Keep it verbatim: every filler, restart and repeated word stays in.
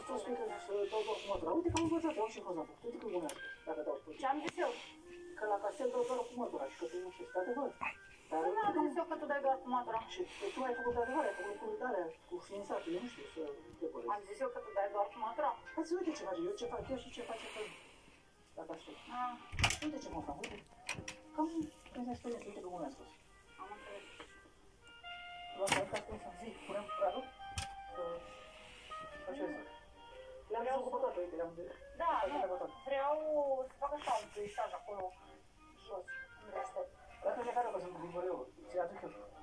tu spui că să dau doar cu mătura. Uite că am învățat, eu am și fost am făcut. Uite că bun asta, dacă dau spui. Ce am zis eu? Că la castel dau doar cu mătura și că tu nu știi, de adevăr. Dar nu am zis eu că tu dai doar cu mătura. Și tu ai făcut de adevăr, ai făcut lucruri de alea cu ființatul, eu nu știu să te părăți. Am zis eu că tu dai doar cu mătura. Hai să uite ce face, eu ce fac eu și ce face tu. La castel. Ah. Uite ce mă fac, uite. Cam când se experiență, uite că bun ai spus. Am înțeles. Vreau să ca spun să-mi zic, punem pradul? Că... Așa este. Le-am zis cu toate, uite, le-am de... Da, nu, vreau să fac așa un peisaj acolo, jos, în restul. Dacă se care o că sunt cu vivoreu, ți-l aduc eu.